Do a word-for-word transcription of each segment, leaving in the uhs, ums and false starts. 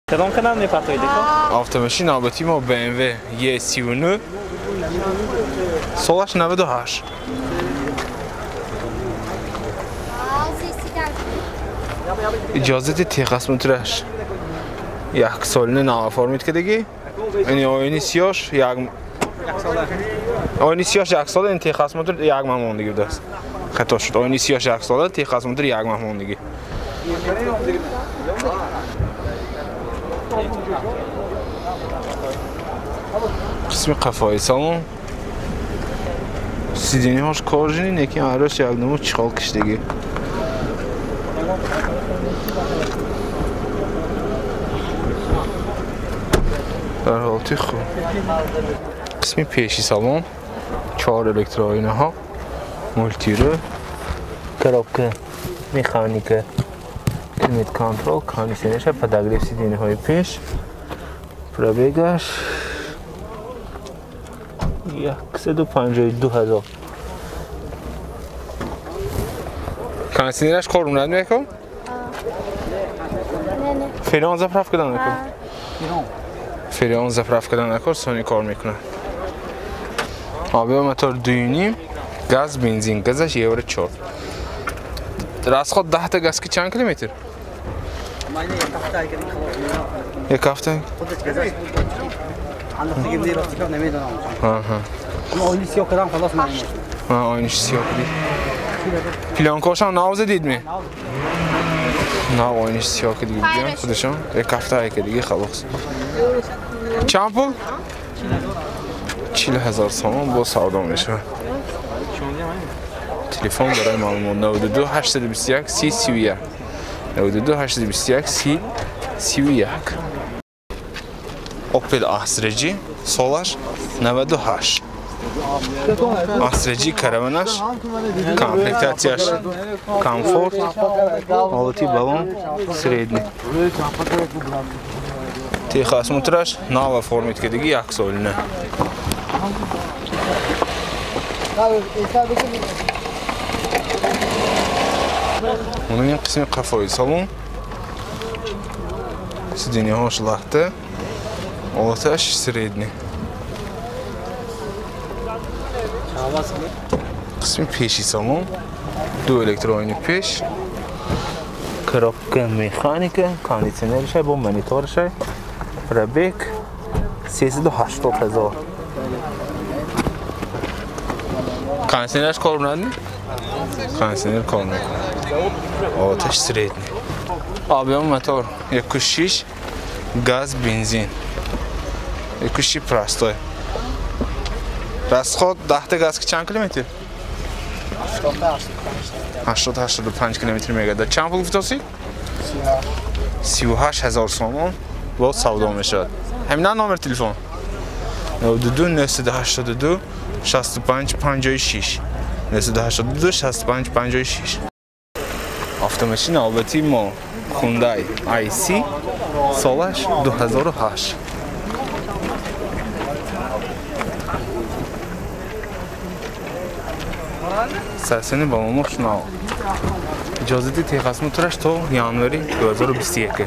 کدام کنم نپرتایی دیگه؟ Avtomaşin albattı ما B M W Y سی و نه سالش نود و هشت. اجازه تیغاس مترش یک سالنه نام فرمید که دیگه این آینی سیاش یک آینی سیاش یک سال این تیغاس متر یک ماه دیگه دست خطا شد آینی سیاش یک سال تیغاس متر یک ماه دیگه قسم قفای سالن سیدینی هاش کارجینی نکی عراش یک نمو چخال کشتگی در حالتی خوب قسمی پیشی سالن چهار الکترآینه ها مولتیره کرابکه مکانیکه کلیمت کنترل کاندیشنرش پداگریف سیدینی های پیش پرابیگش صد و پنجاه و دو هزار کاندیشنرش کار اومد میکن؟ نه نه فعلا زفرف کدام نکن؟ فعلا زفرف کدام نکن سونی کار میکنه آبی و موتور دویونیم گاز بنزین گازش یه ور چهار راست خود ده تا گاز که چند کیلومتر؟ یک هفته عندك تجيب لي راسك نميدنا ها ها اما اولي سيو كلام خلاص ما عنديش ها آینش سیاه کدید پلانکاش هم ناوزه دید می؟ نه آینش سیاه کدید بیان خودشان یک هفته های که دیگه خلاص چند پول؟ چیل هزار سامان با سودا میشه تلفن برای معلومات نود و دو هشتصد و بیست و یک سی سی و یک نود و دو هشتصد و بیست و یک سی سی و یک Opel Astra Solar نود و هشت Astra Caravanaş komplektasyyaş komfort altı balon sredni Texas metraj nova formatdagi yak so'lini Uning qismi qafoy salon Sideniyash lahta Olataş sredni Qismi peshi salon دو الکترونی پیش коробка механика кондиционерش با مانیتورش پرابیک سیصد و هشتاد هزار کاندیشنرش کار می‌کنه کاندیشنر کار می‌کنه آتش سریدنی آبی موتور یک و شش گاز بنزین یک و شش پراستای راست خود ده تا گاز که چند کیلومتر هشتاد هشتاد و پنج کیلومتر میگه چند پول گفتید سی و هشت هزار تومان با سودا میشد همین نمبر تلفن نود و دو نهصد و هشتاد و دو شصت و پنج پنجاه و شش نهصد و هشتاد و دو شصت و پنج پنجاه و شش автомашина البته ما Hyundai آی سی سالش دو هزار و هشت سرسنی بالانش نه اجازه دی تیغاس موتورش تا январи دو هزار و بیست و یک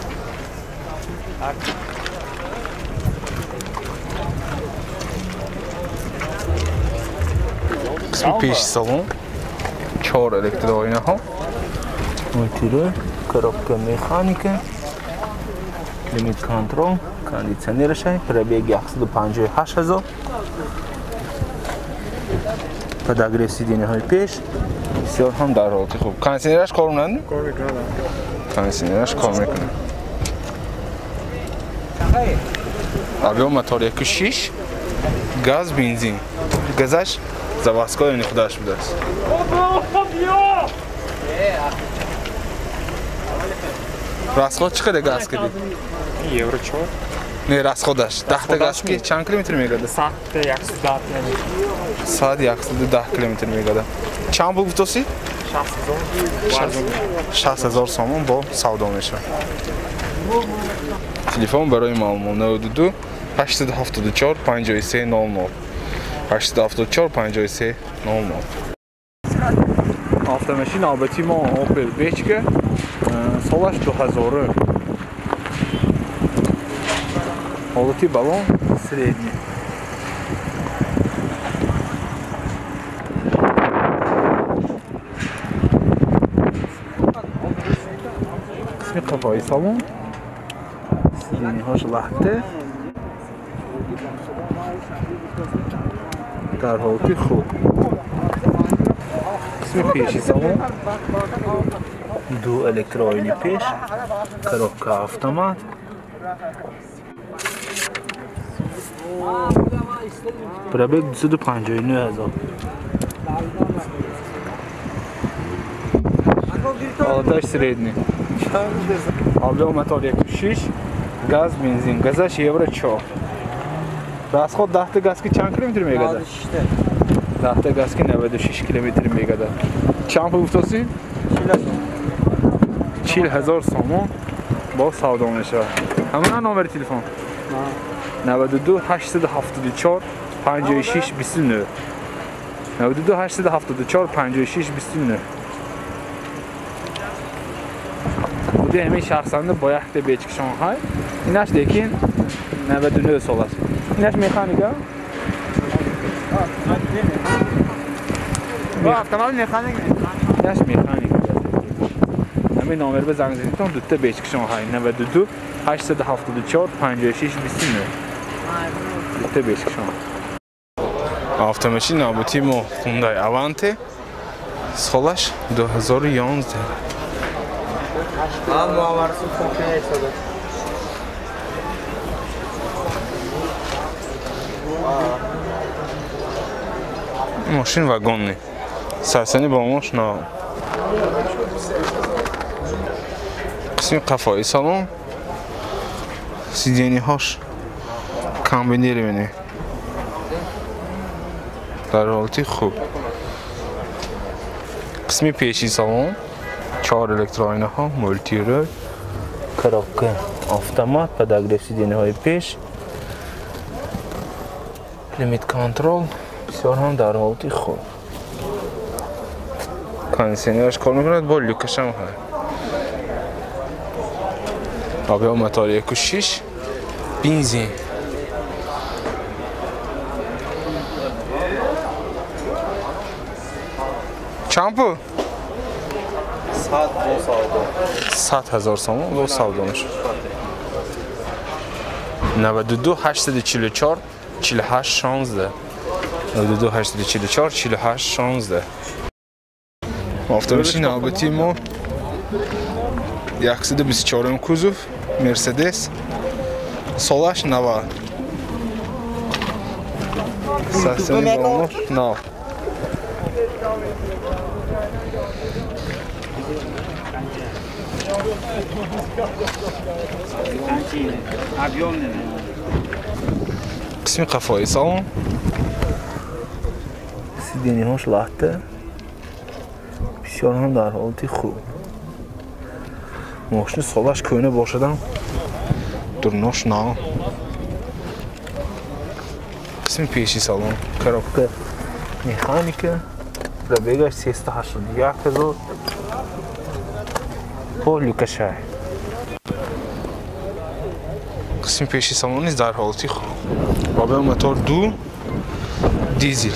قسم پیش سالن چهار الکترآینه ها مولتیره коробка механика کلیمت کنترل کاندیشنرش پرابیگ صد و پنجاه و هشت هزار پداگریف سیدینی های پیش بسیار هم در حالت خوب کاندیشنرش کار می‌کنه کار می‌کنه کاندیشنرش کار می‌کنه آبیو موتور یک و شش گاز بنزین گازش заводской این خودش بوده است расход چقدر گاز کردی یورو چهار نه расходش ده تا گاز کی چند کیلومتر میگه ساعت صد و ده ساعت صد و ده کیلومتر میگه چند پول گفتید شصت هزار تومان با سودا میشه تلفن برای معلومات نود و دو هشتصد و هفتاد و چهار پنجاه و سه نود و نه هشتصد و هفتاد و چهار پنجاه و سه نود و نه автомашин албатти мо Opel Bechka солаш دو هزار حالتی بالون سریدی قسمی قفایی سالون سیدینی هاش لحظه در حالتی خوب قسمی پیشی سالون دو الکترونی پیش کروکا автомат پرابک دویست و پنجاه و نه هزار آتش سریدنی آبجو متال یک و شیش گاز بنزین گازش یه بره چهار راست خود ده تا گاز که چند کیلومتر میگذره؟ ده تا گاز که نود و شش کیلومتر میگذره چند پول گفتاسی؟ چهل هزار سومون با سودا میشه همون نمبر تلفن نود و دو هشتصد و هفتاد و چهار پنجاه و شش بیست و نه نود و دو هشتصد و هفتاد و چهار پنجاه و شش بیست و نه بوده همین شخصانده با یک تا بیچک شانگهای اینش لیکن نود و نه سال است اینش مکانیکا автомат механик اینش مکانیک همین نامر به زنگ زدیدتون دو تا بیچک شانگهای نود و دو هشتصد و هفتاد و چهار پنجاه و شش بیست و نه دو تا بیچک شانگهای автомашин набути мо Hyundai Avante солаш دو هزار و یازده ها معاورسی فوقی ایستاده ماشین واگنی سرسنی با ماش نه قسمی قفایی سالن سیدینی هاش کامبینیری بینی در حالتی خوب قسمی پیشی سالن چهار الکترونی ها مولتی رو کراکه автомат подогрев سیدینی های پیش لیمیت کنترل بسیار هم در حالتی خوب کاندیشنرش کار میکند با لوکش هم هست آبی متال یک و شیش بنزین چند پول؟ صد هزار سوم دو سودا میشه نود و دو هشتصد و چهل و چهار چهل و هشت شانزده نود و دو هشتصد و چهل و چهار چهل و هشت شانزده автомашин نوبتی ما صد و بیست و چهار کوزوف مرسدس سالش نود سرسنی با ما نه قسمی قفایی سالن سیدینی هاش لحظه بسیار هم در حالتی خوب ماشین سالش کنه باشدم درناش نه قسمی پیشی سالن کراکه مکانیکه پرابگش سیصد و هشتاد و یک هزار با لوکش های قسمی پیشی سالن نیست در حالتی خوب آبه موتور دو دیزل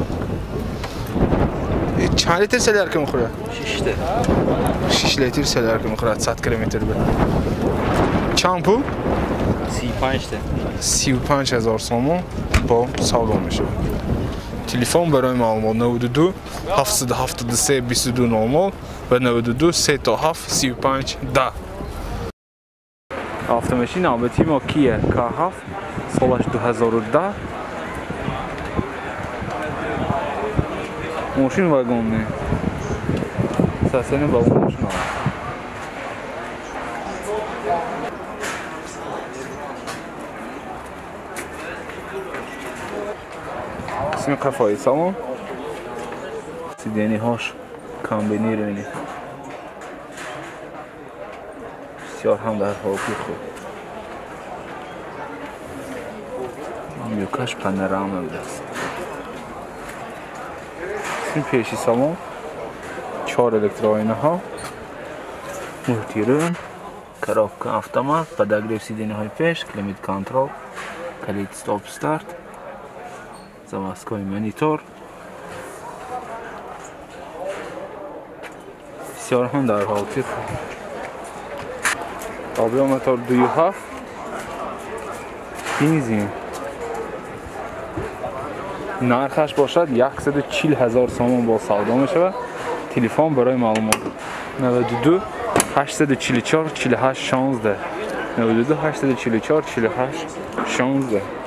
چند لیتر سلر میخوره؟ شش لیتر شش لیتر سلر میخوره صد کیلومتر به چند پول؟ سی و پنج تا سی و پنج هزار سوم با سودا میشه تلفن برای معلومات نود و دو هفتصد و هفتاد و سه بیست و دو نود و نود و دو سه تا هفت سی و پنج ده автомашин نوبتی ما کیه کا هفت سالش دو هزار و ده ماشین واگن سرسنی با اون ماشین قسمی قفایی سالن سیدینی هاش کامبینی رو بینید بسیار هم در حالتی خوب یوکاش پنرامه بوده است قسمی پیشی سالن چهار الکترونی ها مولتیرون коробка автомат, подогрев сиденья пеш, климат контрол, климат стоп старт, заводской монитор. بسیار هم در حالت خوب. رادیاتور دو هفت بنزین نرخش باشد صد و چهل هزار تومان با سودا میشه. تلفن برای معلومات نود و دو هشتصد و چهل و چهار چهل و هشت شانزده نود و دو هشتصد و چهل و چهار چهل و هشت شانزده.